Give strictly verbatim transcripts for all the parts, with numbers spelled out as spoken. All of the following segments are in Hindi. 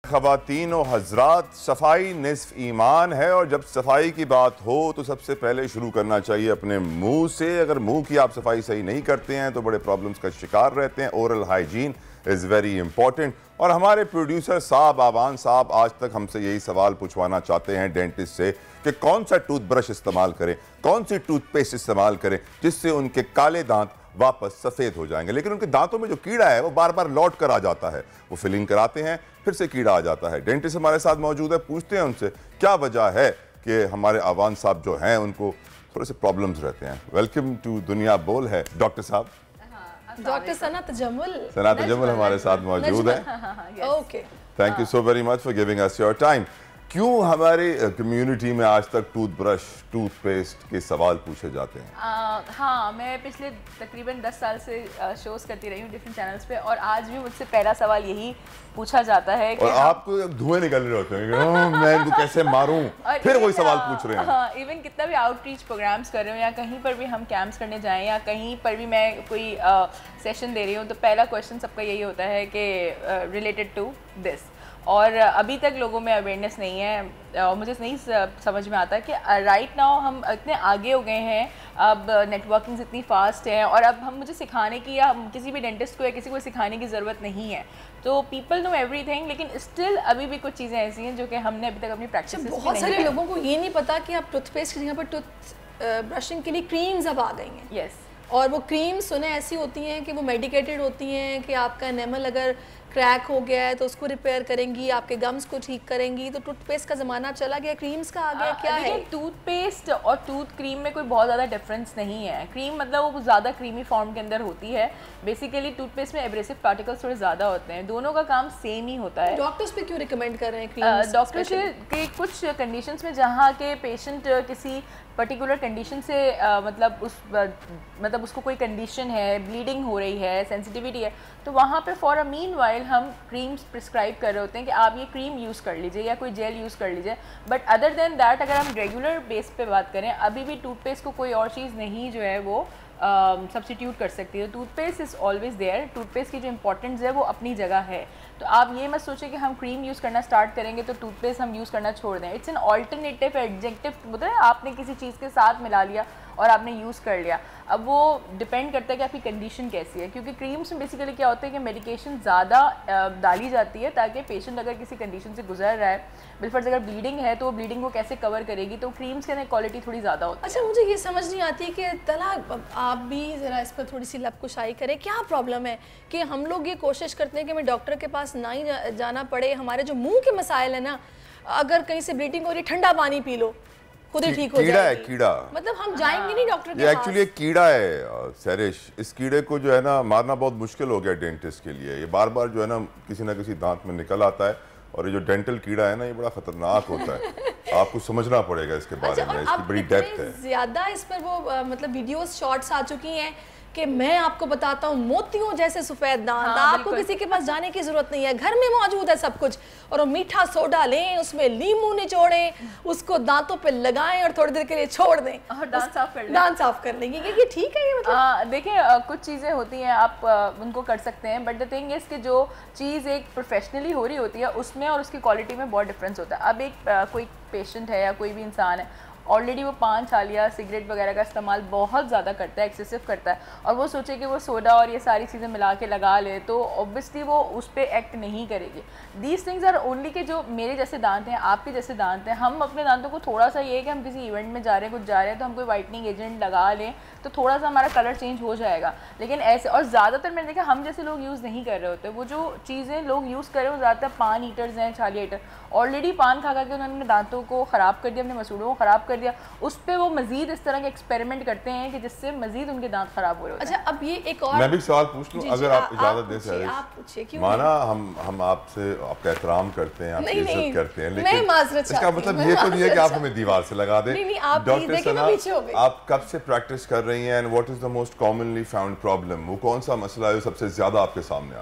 ख़वातीन और हज़रात, सफाई निस्फ ईमान है और जब सफाई की बात हो तो सबसे पहले शुरू करना चाहिए अपने मुंह से। अगर मुंह की आप सफाई सही नहीं करते हैं तो बड़े प्रॉब्लम्स का शिकार रहते हैं। Oral hygiene is very important. और हमारे प्रोड्यूसर साहब आवान साहब आज तक हमसे यही सवाल पूछवाना चाहते हैं डेंटिस्ट से कि कौन सा टूथब्रश इस्तेमाल करें, कौन सी टूथपेस्ट इस्तेमाल करें जिससे उनके काले दांत वापस सफ़ेद हो जाएंगे। लेकिन उनके दांतों में जो कीड़ा है वो बार बार लौट कर आ जाता है। वो फिलिंग कराते हैं, फिर से कीड़ा आ जाता है। डेंटिस्ट हमारे साथ मौजूद है, पूछते हैं उनसे क्या वजह है कि हमारे आवान साहब जो हैं उनको थोड़े से प्रॉब्लम्स रहते हैं। वेलकम टू दुनिया बोल है डॉक्टर साहब। डॉक्टर सना तजम्मुल सना तजम्मुल हमारे साथ मौजूद है। Okay, thank you so very much for giving us your time. क्यों हमारे कम्युनिटी में आज तक टूथब्रश, टूथपेस्ट के सवाल पूछे जाते हैं? आ, हाँ, मैं पिछले तकरीबन दस साल से शोज करती रही हूँ डिफरेंट चैनल्स पे और आज भी मुझसे पहला सवाल यही पूछा जाता है कि और आपको धुएं निकल रहे होते हैं मैं इनको कैसे मारूं, फिर वही सवाल पूछ रहे हैं। हाँ, इवन कितना भी आउटरीच प्रोग्राम्स कर रहे हो या कहीं पर भी हम कैंप्स करने जाएं या कहीं पर भी मैं कोई सेशन दे रही हूँ तो पहला क्वेश्चन सबका यही होता है कि रिलेटेड टू दिस। और अभी तक लोगों में अवेयरनेस नहीं है और मुझे नहीं समझ में आता कि राइट नाउ हम इतने आगे हो गए हैं, अब नेटवर्किंग इतनी फास्ट है और अब हम मुझे सिखाने की या किसी भी डेंटिस्ट को या किसी को सिखाने की ज़रूरत नहीं है। तो पीपल नो एवरीथिंग, लेकिन स्टिल अभी भी कुछ चीज़ें ऐसी हैं जो कि हमने अभी तक अपनी प्रैक्टिस में बहुत सारे लोगों को ये नहीं पता कि आप टूथपेस्ट की जगह पर टूथ ब्रशिंग के लिए क्रीम्स अब आ गई हैं। Yes yes. और वो क्रीम्स सुने ऐसी होती हैं कि वो मेडिकेटेड होती हैं कि आपका एनेमल अगर क्रैक हो गया है तो उसको रिपेयर करेंगी, आपके गम्स को ठीक करेंगी। तो टूथपेस्ट का ज़माना चला गया, क्रीम्स का आ गया। क्या है टूथपेस्ट और टूथ क्रीम में कोई बहुत ज़्यादा डिफरेंस नहीं है। क्रीम मतलब वो ज़्यादा क्रीमी फॉर्म के अंदर होती है। बेसिकली टूथपेस्ट में एब्रेसिव पार्टिकल्स थोड़े ज़्यादा होते हैं। दोनों का काम सेम ही होता है। डॉक्टर्स पे क्यों रिकमेंड कर रहे हैं क्रीम्स? डॉक्टर्स के कुछ कंडीशंस में जहाँ के पेशेंट किसी पर्टिकुलर कंडीशन से uh, मतलब उस uh, मतलब उसको कोई कंडीशन है, ब्लीडिंग हो रही है, सेंसिटिविटी है, तो वहाँ पे फॉर अ मीन वाइल हम क्रीम्स प्रिस्क्राइब कर रहे होते हैं कि आप ये क्रीम यूज़ कर लीजिए या कोई जेल यूज़ कर लीजिए। बट अदर देन दैट अगर हम रेगुलर बेस पे बात करें, अभी भी टूथपेस्ट को कोई और चीज़ नहीं जो है वो सब्स्टिट्यूट uh, कर सकती है। Toothpaste is always there. Toothpaste की जो इंपॉर्टेंस है वो अपनी जगह है। तो आप ये मत सोचें कि हम क्रीम यूज़ करना स्टार्ट करेंगे तो टूथपेस्ट हम यूज़ करना छोड़ दें। इट्स एन ऑल्टरनेटिव एडजेक्टिव, मतलब आपने किसी चीज़ के साथ मिला लिया और आपने यूज़ कर लिया। अब वो डिपेंड करता है कि आपकी कंडीशन कैसी है, क्योंकि क्रीम्स में बेसिकली क्या होता है कि मेडिकेशन ज़्यादा डाली जाती है ताकि पेशेंट अगर किसी कंडीशन से गुजर रहा है, बिलफर्ज अगर ब्लीडिंग है तो वो ब्लीडिंग को कैसे कवर करेगी, तो क्रीम्स के अंदर क्वालिटी थोड़ी ज़्यादा होती है। अच्छा, मुझे ये समझ नहीं आती है कि तला आप भी ज़रा इस पर थोड़ी सी लबकुशाई करें। क्या प्रॉब्लम है कि हम लोग ये कोशिश करते हैं कि हमें डॉक्टर के पास ना ही जा, जाना पड़े। हमारे जो मुंह के मसाइल है ना, अगर कहीं से ब्लीडिंग हो रही है ठंडा पानी पी लो, खुद ही ठीक हो कीड़ा है, कीड़ा मतलब हम जाएंगे नहीं डॉक्टर के पास। ये एक्चुअली एक कीड़ा है सरिश। इस कीड़े को जो है ना मारना बहुत मुश्किल हो गया डेंटिस्ट के लिए। ये बार बार जो है ना किसी ना किसी दांत में निकल आता है और ये जो डेंटल कीड़ा है ना ये बड़ा खतरनाक होता है। आपको समझना पड़ेगा इसके बारे में, इसकी बड़ी डेप्थ है। ज्यादा इस पर वो मतलब वीडियोस शॉर्ट्स आ चुकी हैं कि मैं आपको बताता हूँ मोतियों जैसे सफेद दांत। हाँ, आपको किसी के पास जाने की जरूरत नहीं है, घर में मौजूद है सब कुछ। और वो मीठा सोडा लें, उसमें लीमू निचोड़ें, उसको दांतों पे लगाएं और थोड़ी देर के लिए छोड़ दें और दांत साफ कर लें। दांत साफ कर लेंगे। ये ठीक है? ये मतलब देखिए कुछ चीज़ें होती हैं आप आ, उनको कर सकते हैं, बट द थिंग इज़ कि जो चीज़ एक प्रोफेशनली हो रही होती है उसमें और उसकी क्वालिटी में बहुत डिफरेंस होता है। अब एक आ, कोई पेशेंट है या कोई भी इंसान है, ऑलरेडी वो पान छाल या सिगरेट वगैरह का इस्तेमाल बहुत ज़्यादा करता है, एक्सेसिव करता है, और वो सोचे कि वो सोडा और ये सारी चीज़ें मिला के लगा ले तो ऑब्वियसली वो उस पर एक्ट नहीं करेगी। दीज थिंग्स आर ओनली के जो मेरे जैसे दांत हैं, आपके जैसे दांत हैं, हम अपने दांतों को थोड़ा सा ये है कि हम किसी इवेंट में जा रहे हैं, कुछ जा रहे हैं तो हम कोई वाइटनिंग एजेंट लगा लें तो थोड़ा सा हमारा कलर चेंज हो जाएगा। लेकिन ऐसे, और ज़्यादातर मैंने देखा हम जैसे लोग यूज़ नहीं कर रहे होते। वो जो चीज़ें लोग यूज़ कर रहे हो ज़्यादातर पान ईटर्स हैं, छाली ईटर, ऑलरेडी पान खा खा के उन्होंने दांतों को ख़राब कर दिया, अपने मसूड़ों को ख़राब कर दिया, उस पर वो मजीद इस तरह के एक्सपेरिमेंट करते हैं कि जिससे मजीद उनके दांत खराब हो रहे होते हैं। अच्छा, अब ये एक और मैं भी सवाल पूछ लूं अगर आप इजाजत दे सर। आप पूछिए। क्यों? माना हम हम आपसे आपका एहतराम करते हैं, आपकी इज्जत करते हैं, लेकिन इसका मतलब ये तो नहीं है कि आप हमें दीवार से लगा दें। डॉक्टर सना, आप कब से प्रैक्टिस कर रही हैं and what is the most commonly found problem? वो कौन सा मसला है जो सबसे ज्यादा आपके सामने आता है?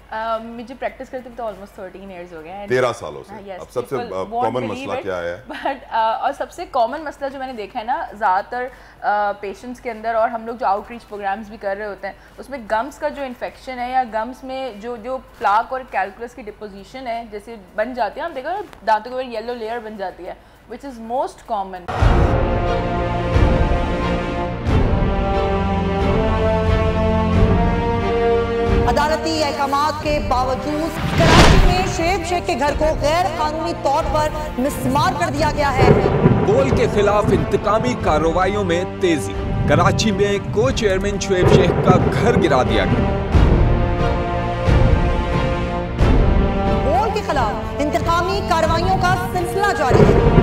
Uh, मुझे प्रैक्टिस करते तो ऑलमोस्ट थर्टीन इयर्स हो गए हैं। तेरह सालों से। uh, yes, अब सबसे कॉमन मसला क्या है? बट uh, और सबसे कॉमन मसला जो मैंने देखा है ना ज़्यादातर पेशेंट्स uh, के अंदर, और हम लोग जो आउटरीच प्रोग्राम्स भी कर रहे होते हैं उसमें गम्स का जो इन्फेक्शन है या गम्स में जो जो प्लाक और कैलकुलस की डिपोजिशन है जैसे बन जाती है, हम देखो दांतों के ऊपर येलो लेयर बन जाती है, विच इज़ मोस्ट कॉमन। अदालती अहकामात के बावजूद कराची में शुएब शेख के घर को गैर कानूनी तौर पर मिसमार कर दिया गया है। बोल के खिलाफ इंतकामी कार्रवाइयों में तेजी। कराची में को चेयरमैन शुएब शेख का घर गिरा दिया गया। बोल के खिलाफ इंतकामी कार्रवाइयों का सिलसिला जारी है।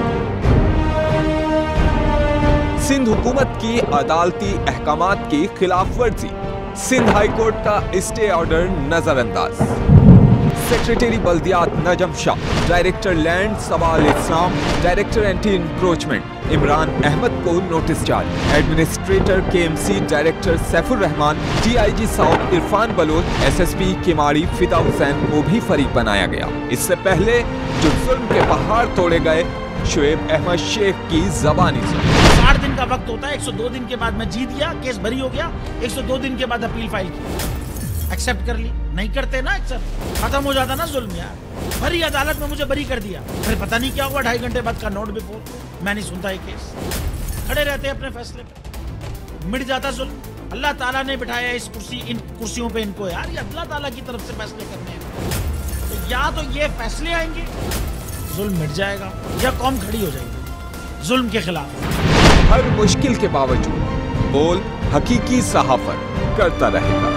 सिंध हुकूमत की अदालती अहकामात की खिलाफ वर्जी। सिंध हाई कोर्ट का स्टे ऑर्डर नजरअंदाज। सेक्रेटरी बल्दियात Najam Shah, director land Sawal Islam, director anti encroachment Imran Ahmed को नोटिस जारी। Administrator KMC director Saifur Rahman, DIG south Irfan Baloch, SSP Kemari Fida Hussain को भी फरीक बनाया गया। इससे पहले जो जुल्म के पहाड़ तोड़े गए, शुएब अहमद शेख की जबानी सुनी। साठ दिन का वक्त होता है, एक सौ दो दिन के बाद मैं जीत गया, केस बरी हो गया, एक सौ दो दिन के बाद अपील फाइल की, एक्सेप्ट कर ली। नहीं करते ना एक्सेप्ट, खत्म हो जाता ना जुल्म यार। भरी अदालत में मुझे बरी कर दिया, फिर पता नहीं क्या हुआ, ढाई घंटे बाद का नोट बिफोर, मैं नहीं सुनता ये केस, खड़े रहते अपने फैसले पे, मिट जाता जुल्म। अल्लाह ताला ने बिठाया इस कुर्सी, इन कुर्सियों पे इनको यार, ये अल्लाह ताला की तरफ से फैसले करने हैं। तो या तो ये फैसले आएंगे, जुल्म मिट जाएगा, या कौम खड़ी हो जाएगी जुल्म के खिलाफ। हर मुश्किल के बावजूद बोल हकीकी सहाफत करता रहेगा।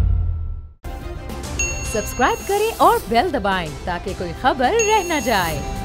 सब्सक्राइब करें और बेल दबाएं ताकि कोई खबर रह न जाए।